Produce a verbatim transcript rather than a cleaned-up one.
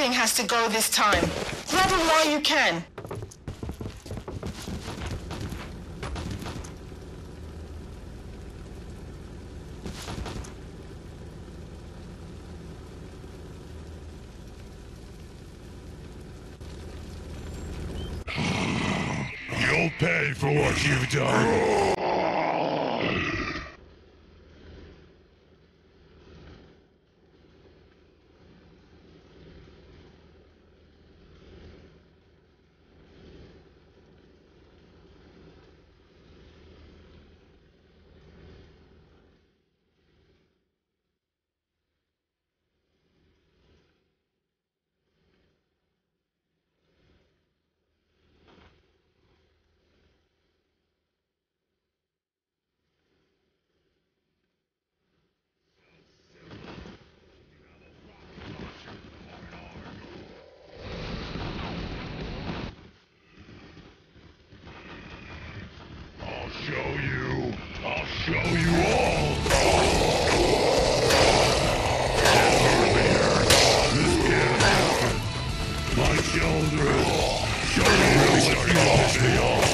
Everything has to go this time. Grab him while you can. You'll pay for what you've done. I'll show you. I'll show you all. This can't happen. My shoulders. Show me what you piss me off.